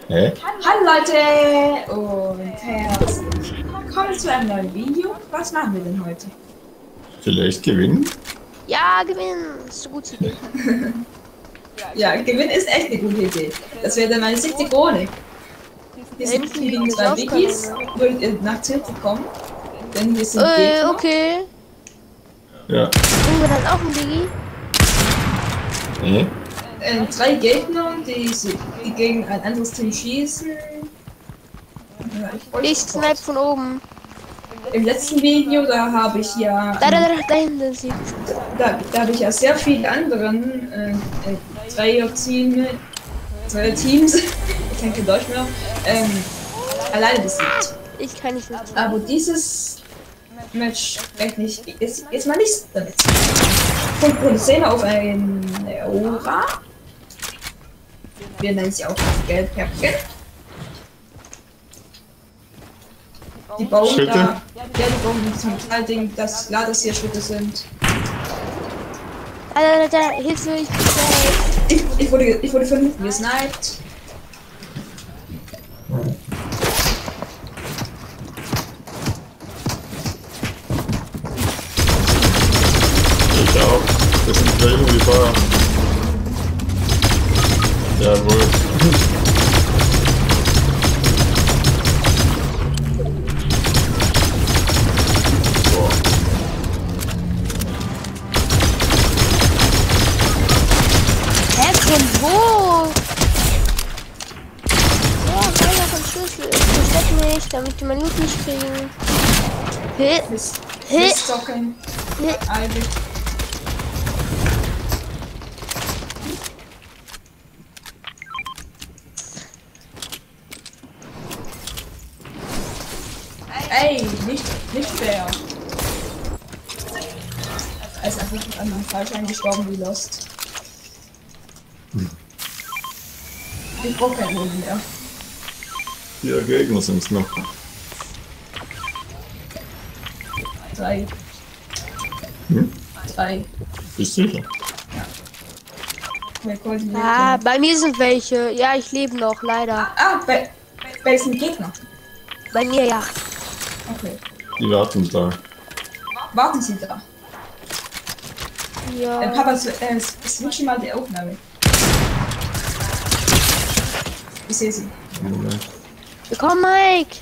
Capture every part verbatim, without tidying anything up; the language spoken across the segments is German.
Hä? Hallo Leute und herzlich willkommen zu einem neuen Video. Was machen wir denn heute? Vielleicht gewinnen? Ja, gewinnen. Das ist eine gute Idee. Ja, Gewinn ist echt eine gute Idee. Das wäre dann meine siebte Krone. Hier sind Hinten die liegt zwei eine Wikis, Saufkanone. wollt ihr nach Tilted kommen? Denn hier sind Äh, Gegner. okay. Ja. Bringen wir dann auch ein Digi? Hä? Äh, drei Gegner, die, sie- die gegen ein anderes Team schießen. Ja, ich wollte- Ich snipe von oben. Im letzten Video, da habe ich ja Da, da, da, da hinten sieht. Da, da habe ich ja sehr viele anderen äh, äh, Dreier-Team, Dreier-Teams, ich kann kein Deutsch mehr, ähm, alleine besiegt. Ich kann nicht mit. Aber dieses Match echt nicht, ist, ist mal nichts damit. Und produzieren auf eine Aura. Wir nennen sie auch Geldperken. Die bauen Schritte? da, ja, die bauen dieses Metallding, das klar, dass hier Schritte sind. Da, da, da, da, Hilfe, ich bin safe. Ich, ich, wurde, ich wurde von hinten gesniped. Ich auch. Das sind gleich um die Feuer. Jawohl. Boah. Hä, von wo? Ja, keiner von Schlüssel. Versteck nicht, damit die mein Loot nicht kriegen. Hä? Bis, Hä? bis zocken. Hä? Eigentlich. Ey, nicht, nicht fair. Er ist einfach an meinem Fallschein gestorben wie Lost. Ich brauche keinen Boden mehr. Vier Gegner sind es noch. Drei. Hm? Drei. Bist du sicher? Wer koordiniert Ah, den? bei mir sind welche. Ja, ich lebe noch, leider. Ah, bei, bei sind Gegner. Bei mir ja. Okay. Die warten da. Warten Sie da. Äh, Ja. Papa, äh, switch mal die Aufnahme. Ich sehe sie. Moment. Komm, Mike.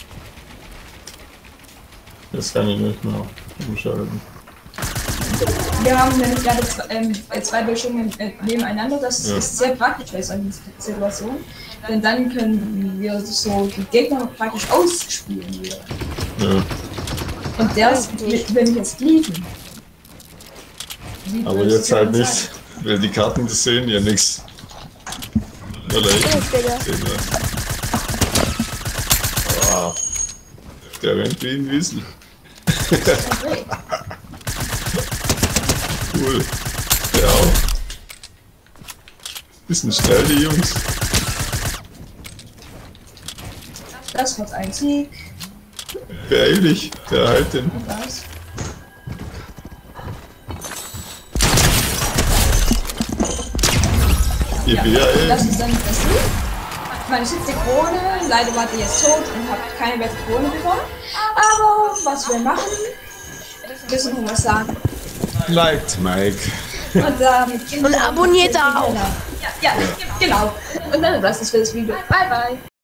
Das kann ich nicht mehr umschalten. Wir haben nämlich gerade zwei, ähm, äh, zwei Bildschirme äh, nebeneinander. Das Ja. ist sehr praktisch bei solchen Situationen. Denn dann können wir so die Gegner praktisch ausspielen wieder. Ja. Und der ist, will will mich jetzt lieben. Wie Aber blöd jetzt kann halt man nicht, sein? weil die Karten, die sehen ja nichts. Oder ich? Los, Digga. Sehen was. Ah, der rennt wie ein Wiesel. Okay. Cool. Der auch. Bisschen schnell, die Jungs. Das wird ein Sieg. Beeil dich, der halt den. Und was? Ihr Ja, Bär, das ey. ist dann das Sieg. Meine siebte Krone. Leider war die jetzt tot und habe keine weitere Krone bekommen. Aber was wir machen, müssen wir was sagen. Liked, Mike. Und damit Und abonniert auch. Ja, ja, genau. Und dann war es das für das Video. Bye, bye.